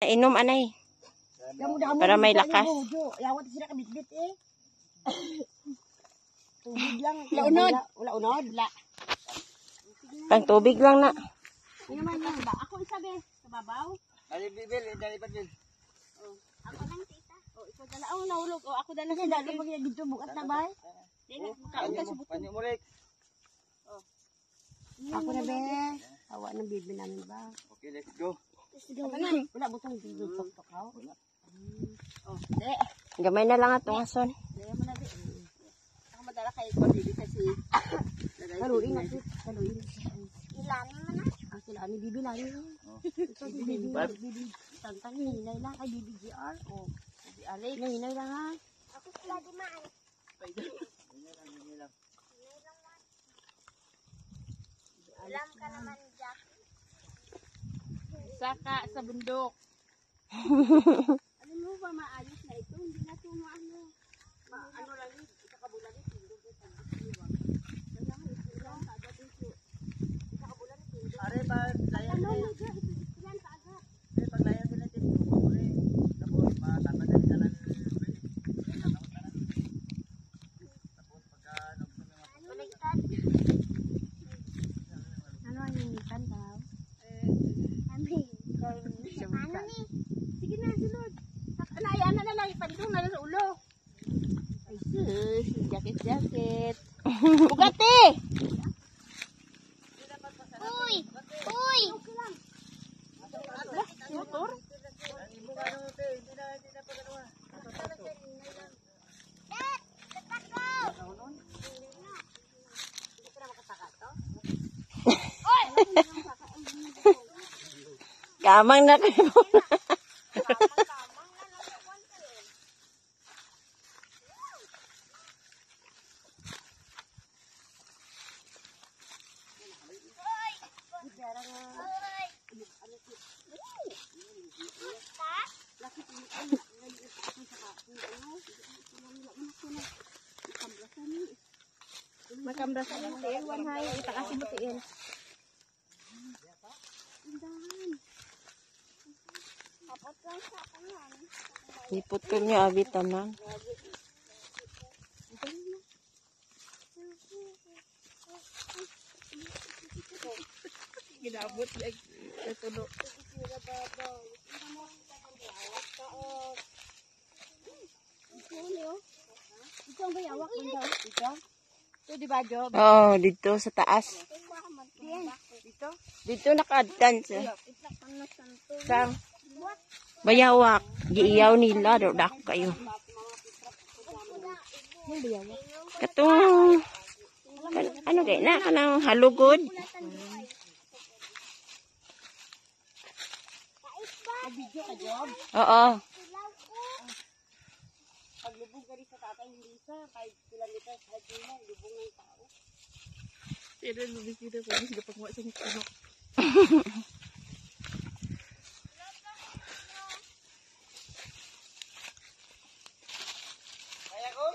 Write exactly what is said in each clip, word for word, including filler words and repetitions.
Inom anay. Para may lakas. Yawat sila kabitbit eh. Tubig lang. Wala unod. Wala unod. Wala. Pang tubig lang na. Ano man yan ba? Ako isabi. Sa babaw. Dali bibil, dali patil. Ako lang tita. O ikaw dala. Oh nahulog. O ako dala sa dalo. Pag dito bukat na ba? Dili. Kaunta sa buto. Panyo mo rik. Ako na be. Awa ng bibi namin ba? Okay, let's go. Let's go. Wala butong dito. Tok-tok ako. Oh, de. Gamay na lang atong ason. Daya mo na de. Ako madala kayo ko dito kasi. Kaluin na ito. Kaluin. Ilanin mo na. Ang silani bibi lani. Ito si bibi. Bibi. Tantan hinay lang. Ay bibi G R. O. Bibi Alex. Hinay lang ha. Ako sila di maan. Hinay lang, hinay lang. Alam ka naman, Jack. Saka sa bundok. Alam mo ba, maayos na ito. Hindi na ito ano. Ma ano lang yun. Ikakabulan ito. Hindi ko pag-isiwag. Kailangan ito lang. Kaagad ito. Ikakabulan ito. Are ba, layan Ano din. mo, Jack? Ito yan kaagad. Eh, pag layan din natin, uli. Tapos, matapad na kita ng uli. Tapos, pagka, Baliktad. Ano ang hinitan daw? Ami. Ano ni? Sige na, sunod. Anayaan na na lang. Ipandong na lang sa ulo. Ay sus. Jacket-jacket. Bugatti! Uy! Uy! Motor? Kamang na kayo. Makambrasan yung tiil. One high. Itakasin mo tiil. Indahan. Kapot lang sa kanan. Iputol niya abitan lang. Ginabot like natulo. Ito ang bayawak dito. Dito? Ito di ba, Job? Oo, dito sa taas. Dito? Dito nakaadtan siya. Sang bayawak. Giiyaw nila. Dodak kayo. Yung bayawak. Katong kan, ano kaya na? Kanang halugod. Video ka, Job? Oo. Paglubog ka rin sa tatay, hindi sa five kilometers, kahit yun lang, lubog ng tao. Pero nabisita ko, hindi pag mo isang puno. Kaya ko?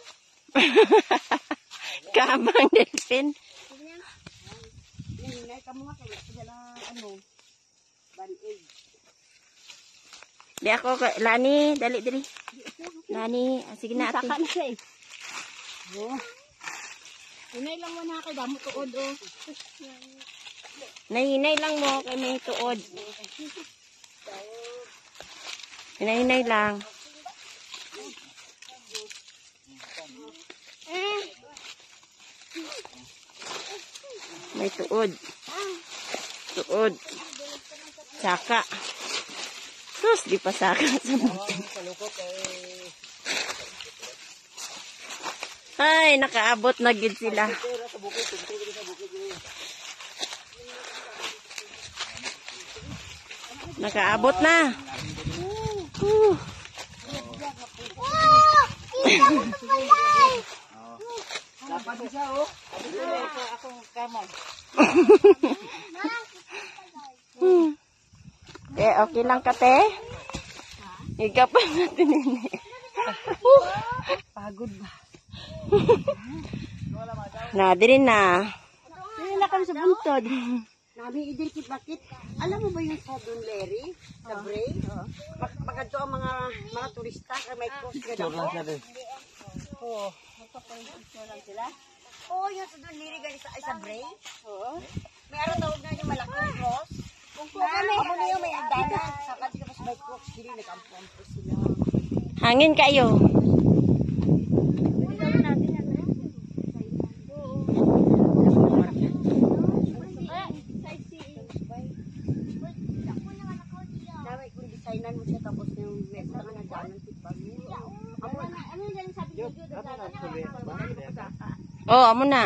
Kamang delfin. Nanginay ka mo nga kayo, dala, ano, band-aid. Di ako, ka- Lani, dali, dali. Lani, ah, sige na ate. Saka na siya eh. Oh. Hinay lang mo na kay damo tuod oh. Nahinay lang mo kay may tuod. Hinahinay lang. May tuod. Tuod. Saka. Sus, di pa saka sa butin. Ay, nakaabot na gid sila. Nakaabot na. Uh. Dapat siya, oh. Ito akong kamay. Eh, okay lang ka, te? Higa pa natin ini. Pagod ba? Na, diri na. Hindi na kami sa buntod. Nami idirikit bakit? Alam mo ba yung sa Don Larry? Sa Bray? Pag pagkadto ang mga mga turista kay may cross ka Picture lang siya daw. din. Oo. Magpapicture lang sila. Oo, yung sa Don Larry gali sa ay sa Bray. Oo. May araw tawag na yung malaking cross. Kung kami, amo na yung may agdana. Sa kasi kapag may cross, dili nag-ampo-ampo sila. Hangin kayo. Pwede gawin natin yan. Dami kung designan mo siya tapos yung mesa ka na daan ng titbag mo. Amo na, ano yung galing sabi niyo? Oh, amo na.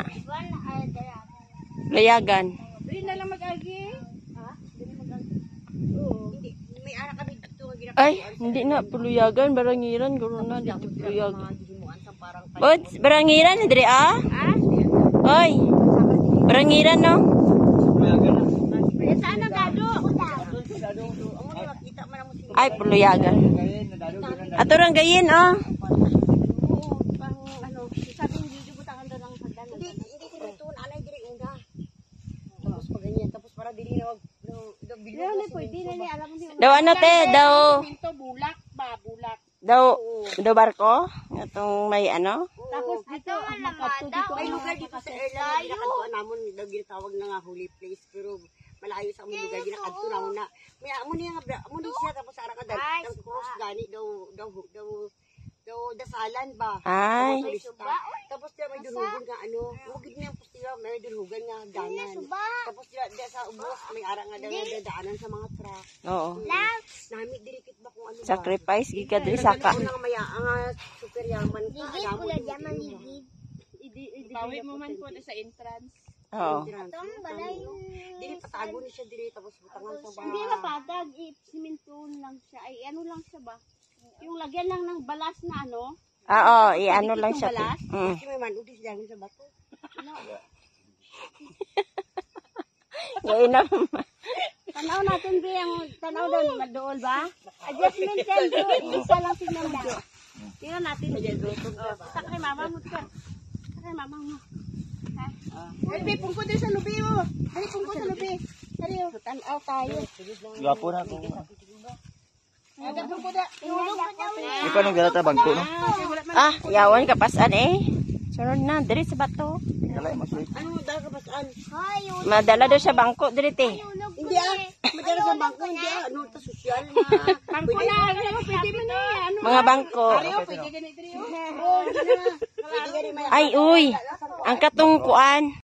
Layagan. Hindi na lang mag-agi. Ha? Hindi, may anak kami dito nga ginagawa. Ay, hindi na. Puluyagan, barangiran. Guro na. Dito puluyagan. Mga dihimuan sa parang Bods, barangiran. Hindi ah. Hoy. Barangiran, no? Kaya saan ang gado? Amo na makita man ang musik. Ay, puluyagan. Ato rang gayin, oh. Oo, pang ano, sabi hindi dito butangan daw ng hagdan. Hindi, hindi tinutun, anay diri una. Tapos pag ganyan, tapos para dili na wag daw bilog. Hindi pwede na ni alam mo di. Daw ano, te? Daw, Pinto, bulak ba? Bulak. daw, daw barko? Itong may ano? Tapos dito, makapto dito. May lugar dito sa Erlang, ginakadtuan namon daw ginatawag na nga holy place, pero malayo sa among lugar ginakadto namon na. May amo niya nga amo ni siya tapos ara ka daw cross gani daw daw daw daw dasalan ba. Ay. Tapos diya may durugan nga ano, mugid niya ang pustira, may durugan nga danan. Tapos diya diya sa ubos may ara nga daw dadaanan sa mga truck. Oo. Nami dirikit ba kung ano ba. Sacrifice, gika diri saka. Ang maya ang super yaman ka. Ligid ko lang yaman ligid. Bawi mo man po sa entrance. Oo. Dili patago ni siya dili tapos butangan sa bahay. Hindi mapatag, siminto lang siya. Ay, ano lang siya ba? Yung lagyan lang ng balas na ano. Oo, i-ano lang siya. te. Mm. Kasi may manudis dahil sa bato. Ngayon na. Tanaw natin ba yung tanaw doon, madool ba? Adjustment yan doon. Isa lang tingnan mo doon. Tingnan natin. Sa kay mama mo ka. Sa kay mama mo. Ha? Ay, pungko din sa lubi mo. Ay, pungko sa lubi. Dali, oh. Tanaw tayo. Gwapo na kung... Agad mo po da. Tulog pa daw. Di pa nung galata bangko, no? Ah, yawan kapasan eh. Sunod na, diri sa bato. Kalay mo siya. Ano dahil kapasaan? Madala daw sa bangko, diri te. Hindi ah. Madala sa bangko. Hindi ah. Ano ta sosyal na. Bangko na. Pwede mo na. Ano? Mga bangko. Pwede ganito rin. Pwede ka rin may Ay, uy. Ang katungkuan.